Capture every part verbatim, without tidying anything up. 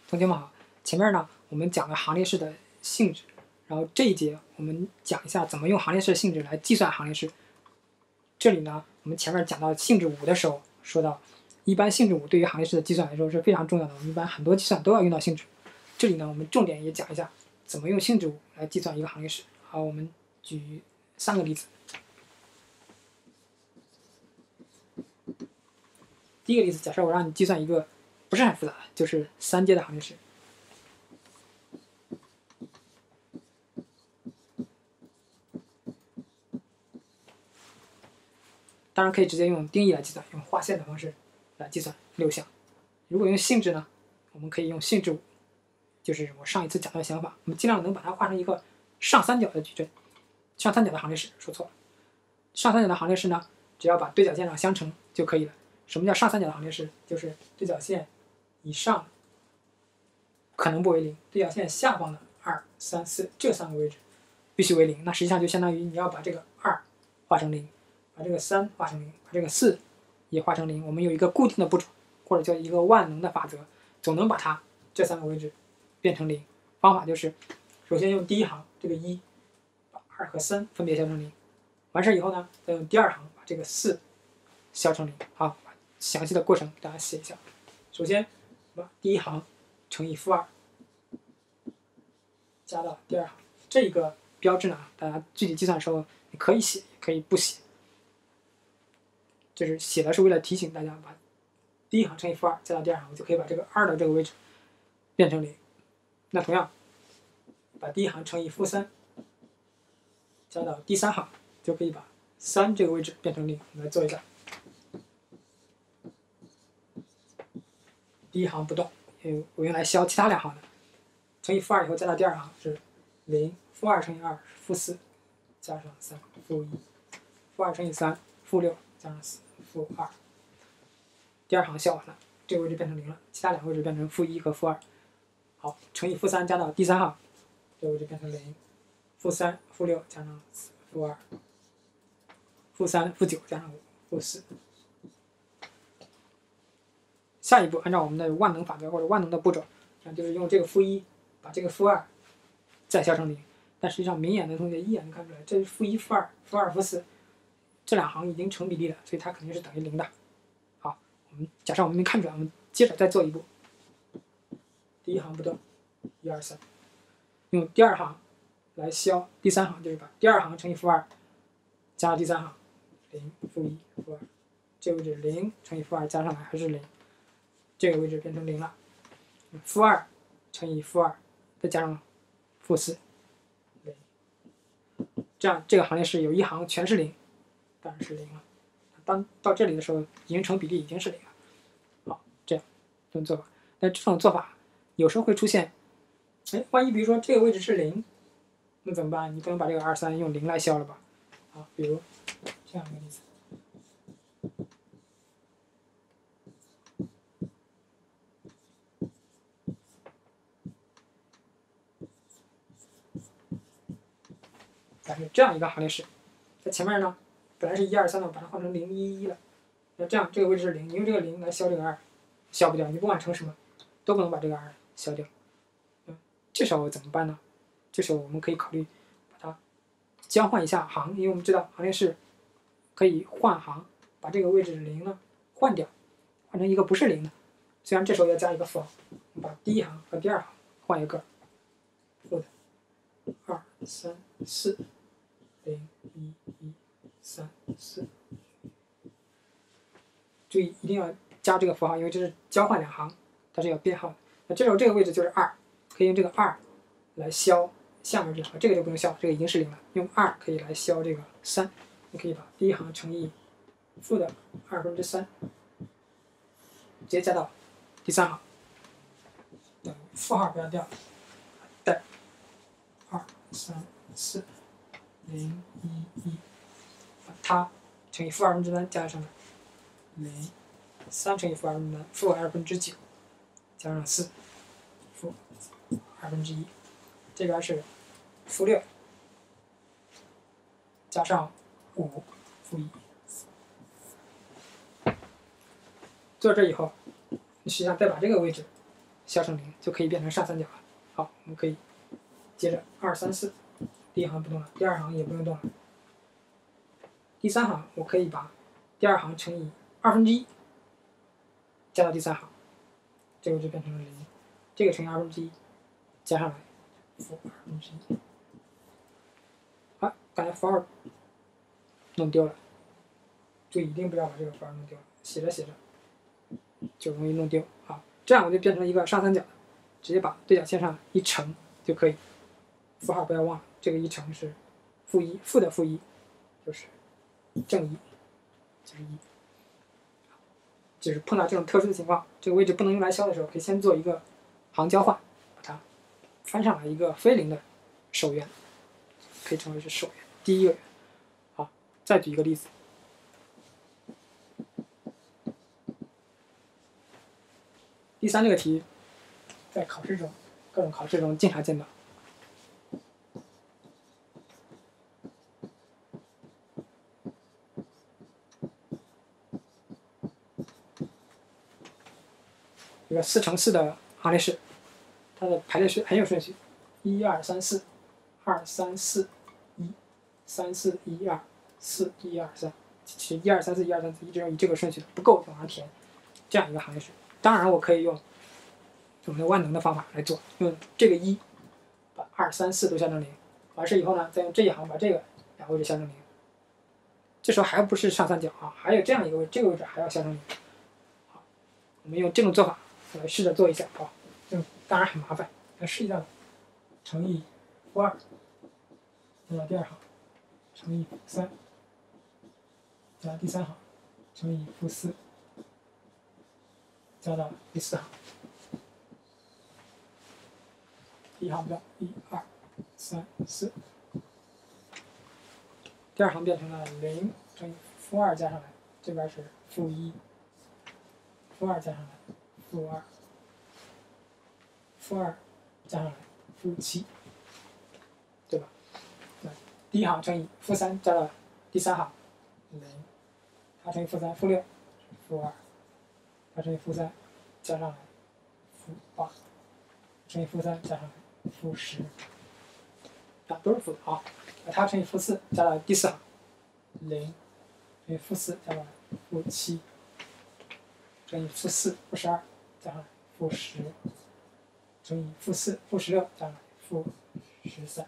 同学们好，前面呢我们讲了行列式的性质，然后这一节我们讲一下怎么用行列式的性质来计算行列式。这里呢，我们前面讲到性质五的时候，说到一般性质五对于行列式的计算来说是非常重要的，我们一般很多计算都要用到性质。这里呢，我们重点也讲一下怎么用性质五来计算一个行列式。好，我们举三个例子。第一个例子，假设我让你计算一个不是很复杂的，就是三阶的行列式。当然可以直接用定义来计算，用划线的方式来计算六项。如果用性质呢，我们可以用性质五，就是我上一次讲到的想法，我们尽量能把它画成一个上三角的矩阵，上三角的行列式，说错了。上三角的行列式呢，只要把对角线上相乘就可以了。什么叫上三角的行列式？就是对角线以上可能不为零，对角线下方的二、三、四这三个位置必须为零。那实际上就相当于你要把这个二画成零，把这个三画成零，把这个四也画成零。我们有一个固定的步骤，或者叫一个万能的法则，总能把它这三个位置变成零。方法就是，首先用第一行这个一把二和三分别消成零，完事以后呢，再用第二行把这个四消成零。好，把详细的过程大家写一下。首先，把第一行乘以负二加到第二行，这一个标志呢，大家具体计算的时候你可以写，也可以不写。就是写的是为了提醒大家，把第一行乘以负二加到第二行，我就可以把这个二的这个位置变成零。那同样，把第一行乘以负三加到第三行，就可以把三这个位置变成零。我们来做一下。第一行不动，我用来消其他两行的。乘以负二以后加到第二行是零，负二乘以二是负四，加上三，负一，负二乘以三，负六，加上四，负二。第二行消完了，这个位置变成零了，其他两个位置变成负一和负二。好，乘以负三加到第三行，这个位置变成零，负三，负六加上四，负二，负三，负九加上五，负四。下一步，按照我们的万能法则或者万能的步骤，那就是用这个负一把这个负二再消成零。但实际上，明眼的同学一眼能看出来，这是负一、负二、负二、负四，这两行已经成比例了，所以它肯定是等于零的。好，我们假设我们没看出来，我们接着再做一步。第一行不动，一二三，用第二行来消第三行，就是把第二行乘以负二加到第三行，零、负一、负二，这个位置零乘以负二加上来还是零。这个位置变成零了，负二乘以负二，再加上负四，零。这样这个行列式有一行全是零，当然是零了。当到这里的时候，已经成比例，已经是零了。好，这样这种做法。但这种做法有时候会出现，哎，万一比如说这个位置是零，那怎么办？你不能把这个二三用零来消了吧？好，比如这样一个例子。但是这样一个行列式，在前面呢，本来是一二三的，把它换成零一一了。那这样这个位置是零，你用这个零来消这个二，消不掉，你不管乘什么，都不能把这个二消掉。嗯，这时候怎么办呢？这时候我们可以考虑把它交换一下行，因为我们知道行列式可以换行，把这个位置零呢换掉，换成一个不是零的。虽然这时候要加一个负号，我们把第一行和第二行换一个负的二三四。零一一三四，注意一定要加这个符号，因为这是交换两行，它是要编号的。那这时候这个位置就是二，可以用这个二来消下面这个，这个就不用消，这个已经是零了。用二可以来消这个三，你可以把第一行乘以负的二分之三，直接加到第三行，等于负号不要掉，带二三四。零一一，把它乘以负二分之三加上零，三乘以负二分之三，负二分之九，加上四，负二分之一，这边是负六，加上五，负一。做这以后，你实际上再把这个位置消成零，就可以变成上三角了。好，我们可以接着二三四，第一行不动了，第二行也不用动了。第三行我可以把第二行乘以二分之一加到第三行，这个就变成了零。这个乘以二分之一加上来，负二分之一。啊，刚才负二弄丢了，注意一定不要把这个负二弄丢了，写着写着就容易弄丢。好，这样我就变成一个上三角了，直接把对角线上一乘就可以。符号不要忘了，这个一乘是负一，负的负一就是正一，就是一。就是碰到这种特殊的情况，这个位置不能用来消的时候，可以先做一个行交换，把它翻上来一个非零的首元，可以称为是首元，第一个元。好，再举一个例子。第三这个题，在考试中，各种考试中经常见到。一个四乘四的行列式，它的排列是很有顺序，一二三四，二三四一，三四一二，四一二三，其实一二三四一二三四一直用以这个顺序的，不够就往上填，这样一个行列式。当然我可以用我们的万能的方法来做，用这个一把二三四都消成零，完事以后呢，再用这一行把这个两个位置消成零。这时候还不是上三角啊，还有这样一个位置，这个位置还要消成零。好，我们用这种做法。我来试着做一下啊，这当然很麻烦，要试一下乘以负二加到第二行，乘以负三加到第三行，乘以负四加到第四行。第一行标一二三四，第二行变成了零乘以负二加上来，这边是负一，负二加上来。负二，负二加上来，负七，对吧？那第一行乘以负三加到第三行，零，它乘以负三，负六，负二，它乘以负三加上来，负八，乘以负三加上来，负十，啊，都是负的啊。它乘以负四加到第四行，零，乘以负四加上来，负七，乘以负四，负十二。加上负十乘以负四，负十六加上负十三。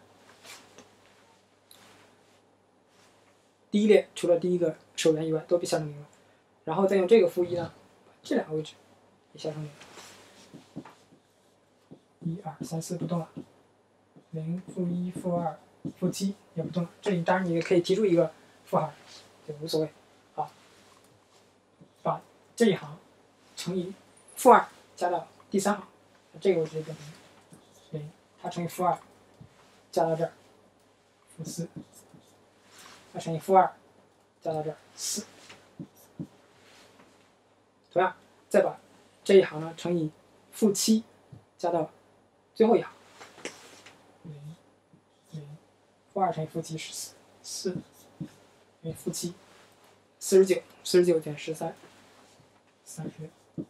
第一列除了第一个首元以外都被消成零了，然后再用这个负一呢，把这两个位置也消成零。一二三四不动了，零负一负二负七也不动了。这里当然你也可以提出一个负号，就无所谓。好，把这一行乘以负二加到第三行，这个位置就变成零，它乘以负二加到这儿，负四，它乘以负二加到这儿，四。同样，再把这一行呢乘以负七加到最后一行，零零，负二乘以负七是四，四乘以负七，四十九，四十九减十三，三十六。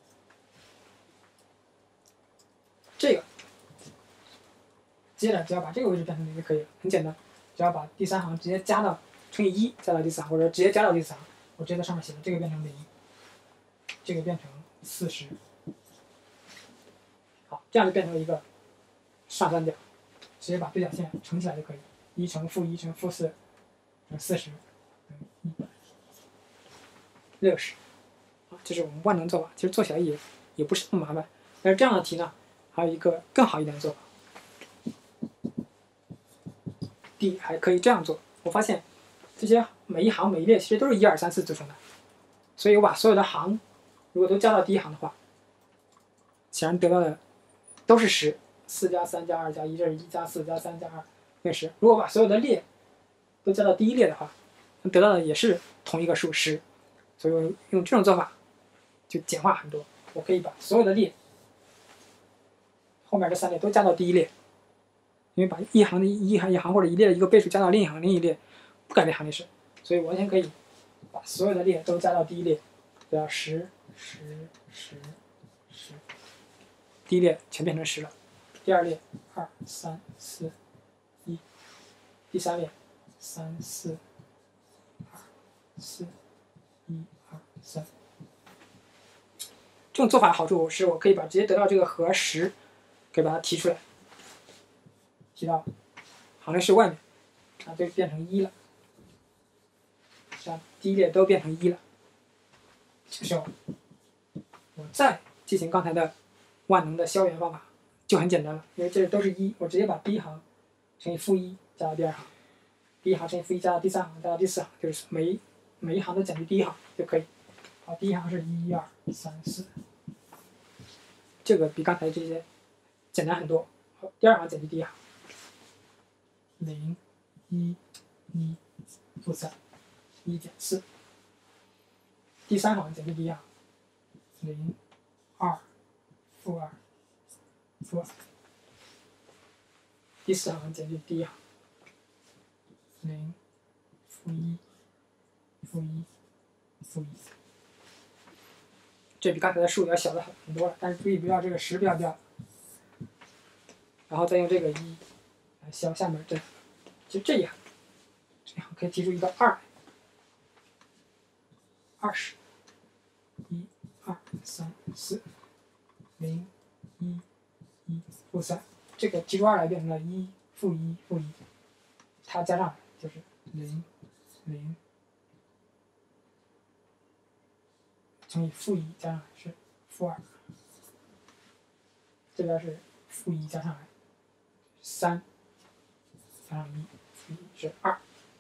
这个，接着只要把这个位置变成零就可以了，很简单，只要把第三行直接加到乘以一加到第四行，或者直接加到第四行，我直接在上面写了，这个变成零，这个变成四十，好，这样就变成了一个上三角，直接把对角线乘起来就可以，一乘负一乘负四乘四十等于一百六十，好，这是我们万能做法，其实做起来也也不是那么麻烦，但是这样的题呢。还有一个更好一点的做法 ，D 还可以这样做。我发现这些每一行每一列其实都是一二三四组成的，所以我把所有的行如果都加到第一行的话，显然得到的都是十，四加三加二加一，这是一加四加三加二等于十。如果把所有的列都加到第一列的话，得到的也是同一个数十，所以我用这种做法就简化很多。我可以把所有的列后面这三列都加到第一列，因为把一行的一行一行或者一列的一个倍数加到另一行另一列，不改变行列式，所以完全可以把所有的列都加到第一列，得到十十十十。 第一列全变成十了，第二列二三四一，第三列三四二四一二三。这种做法的好处是我可以把直接得到这个和十，可以把它提出来，提到行列式外面，啊，就变成一了。这样第一列都变成一了。这个时候，我再进行刚才的万能的消元方法，就很简单了，因为这都是一，我直接把第一行乘以负一加到第二行，第一行乘以负一加到第三行，加到第四行，就是每一每一行都减去第一行就可以。好，第一行是一二三四，这个比刚才这些简单很多。好，第二行减去第一行，零一一负三，一减四。第三行减去第一行，零二负二负二。第四行减去第一行，零负一负一负一。这比刚才的数要小的很多了，但是注意不要这个十不要掉，然后再用这个一来消下面这，就这一行，这一行可以提出一个二来，二十，一二三四，零一一负三，这个提出二来变成了一负一负一，它加上来就是零零。乘以负一加上来是负二，这边是负一加上来三，加上一，负一是二，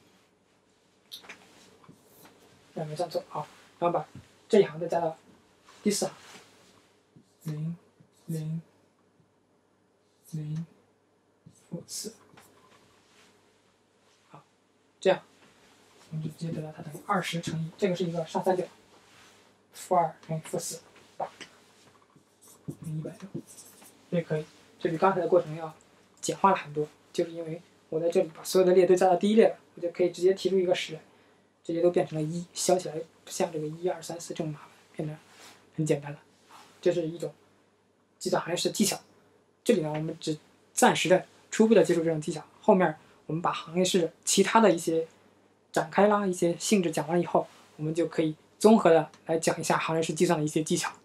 两个这样做好，然后把这一行再加到第四行，零零零负四，好，这样我们就直接得到它等于二十乘以这个是一个上三角。负二乘以负四，八，一百六，这可以。这比刚才的过程要简化了很多，就是因为我在这里把所有的列都加到第一列了，我就可以直接提出一个十来，这些都变成了一，消起来不像这个一二三四这么麻烦，变得很简单了。这是一种计算行列式的技巧。这里呢，我们只暂时的、初步的接触这种技巧，后面我们把行列式其他的一些展开啦、一些性质讲完以后，我们就可以综合的来讲一下行列式计算的一些技巧。